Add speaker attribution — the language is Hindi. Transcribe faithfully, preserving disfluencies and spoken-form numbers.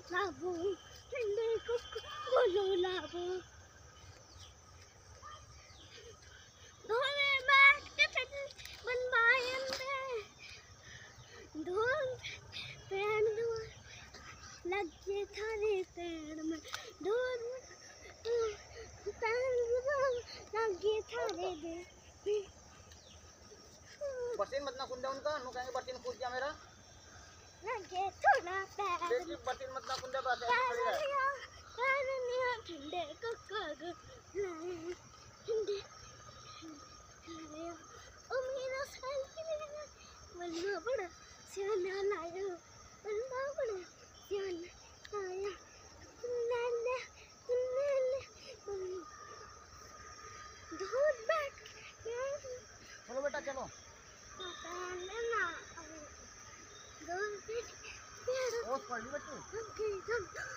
Speaker 1: लाबो ठंडे को बोलो लाबो धोने बैठ के बनवाए धोन पैर लगे थारे पैर में धोन पैर लगे थारे दे
Speaker 2: बर्तन मत ना कुंदा उनका नु कहेंगे बर्तन कूद गया मेरा
Speaker 1: लगे थोड़ा पैर
Speaker 2: देखिए बर्तन मत ना कुंदा बात है
Speaker 1: ठंडे को ठंडे ओ मेरा साइकिल बल्ला बड़ा सियाना लाया बल्ला बड़ा सियाना आया नन्ने नन्ने दूध बैठ
Speaker 2: चलो बेटा चलो
Speaker 1: ना दूध बैठ
Speaker 2: ओस पड़ ली बच्ची